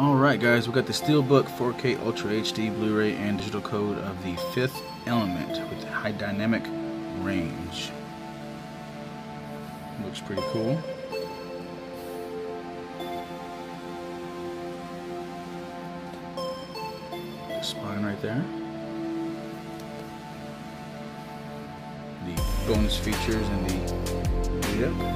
Alright guys, we got the Steelbook 4K Ultra HD Blu-ray and digital code of the Fifth Element with high dynamic range. Looks pretty cool. The spine right there. The bonus features and the video.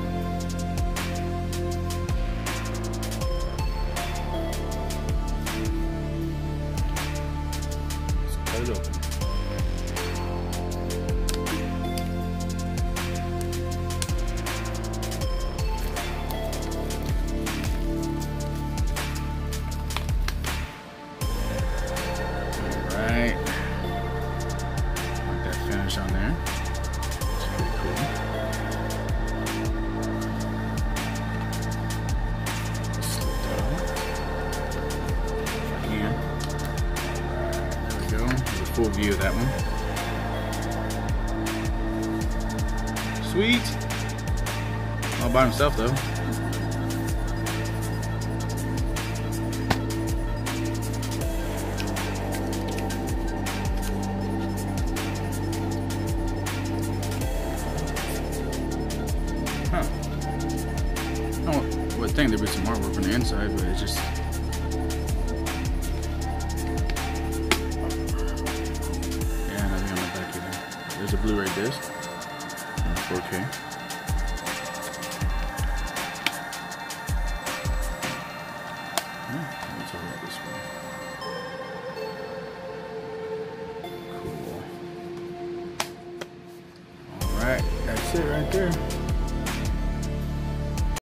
Cut it open. Alright. Like that finish on there. It's pretty cool. Slip that on. If I can. There we go. There's a full view of that one. Sweet! All by himself though. Huh. I would think there'd be some artwork on the inside, but it's just... yeah, nothing on the back either. There's a Blu-ray disc. 4K. Let's talk about this one. Cool. Alright, that's it right there.